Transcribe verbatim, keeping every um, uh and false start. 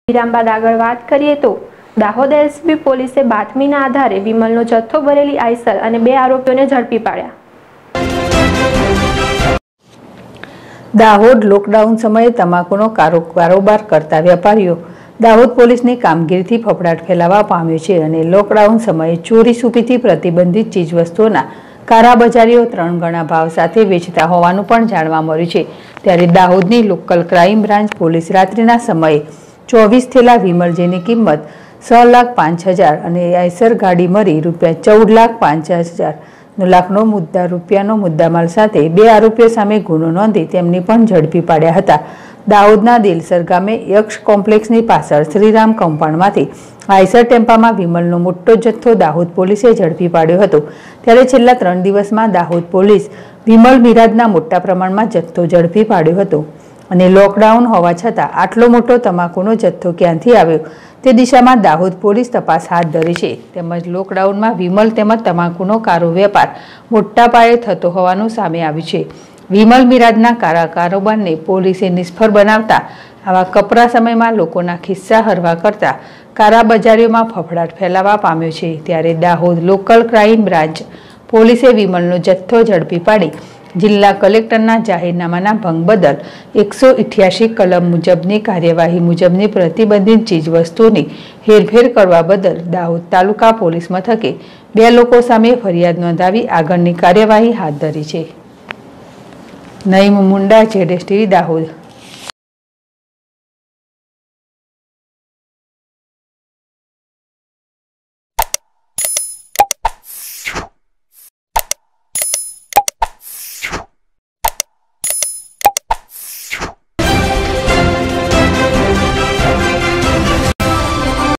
વિરામ બાદ આગળ વાત કરીએ તો દાહોદ એસપી પોલીસે બાતમીના આધારે વિમલનો જથ્થો ભરેલી આઈસર અને બે આરોપીઓને ઝડપી પાડ્યા। દાહોદ લોકડાઉન સમયે તમાકુનો કારોબાર કરતા વેપારીઓ દાહોદ પોલીસની કામગીરીથી ફફડાટ ફેલાવા પામ્યો છે અને લોકડાઉન સમયે ચોરી છુપીથી પ્રતિબંધિત ચીજવસ્તુઓના કારાબજારીઓ ત્રણ ગણા ભાવ સાથે વેચતા હોવાનું પણ જાણવા મળ્યું છે। ત્યારે દાહોદની લોકલ ક્રાઇમ બ્રાન્ચ પોલીસ રાત્રિના સમયે ચોવીસ થેલા વિમલ જેની કિંમત છ લાખ પાંચ હજાર અને આઈસર ગાડી મળી રૂપિયા ચૌદ લાખ પાંચાસ હજાર લાખનો મુદ્દા રૂપિયાનો મુદ્દામાલ સાથે બે આરોપીઓ સામે ગુનો નોંધી તેમની પણ ઝડપી પાડ્યા હતા। દાહોદના દેલસર ગામે યક્ષ કોમ્પ્લેક્સની પાછળ શ્રીરામ કમ્પાઉન્ડમાંથી આઈસર ટેમ્પામાં વિમલનો મોટો જથ્થો દાહોદ પોલીસે ઝડપી પાડ્યો હતો। ત્યારે છેલ્લા ત્રણ દિવસમાં દાહોદ પોલીસ વિમલ મિરાજના મોટા પ્રમાણમાં જથ્થો ઝડપી પાડ્યો હતો અને લોકડાઉન હોવા છતાં આટલો મોટો તમાકુનો જથ્થો ક્યાંથી આવ્યો તે દિશામાં દાહોદ પોલીસ તપાસ હાથ ધરી છે। તેમજ લોકડાઉનમાં વિમલ તેમજ તમાકુનો કારો વેપાર મોટા પાયે થતો હોવાનું સામે આવ્યું છે। વિમલ મિરાજના કારા કારોબારને પોલીસે નિષ્ફળ બનાવતા આવા કપરા સમયમાં લોકોના ખિસ્સા હરવા કરતા કારાબજારીઓમાં ફફડાટ ફેલાવા પામ્યો છે। ત્યારે દાહોદ લોકલ ક્રાઇમ બ્રાન્ચ પોલીસે વિમલનો જથ્થો ઝડપી પાડી જિલ્લા કલેક્ટરના જાહેરનામાના ભંગ બદલ એકસો અઠ્યાસી કલમ મુજબની કાર્યવાહી મુજબની પ્રતિબંધિત ચીજવસ્તુની હેરફેર કરવા બદલ દાહોદ તાલુકા પોલીસ મથકે બે લોકો સામે ફરિયાદ નોંધાવી આગળની કાર્યવાહી હાથ ધરી છે। નઈમ મુંડા, જેડેશ ટીવી, દાહોદ।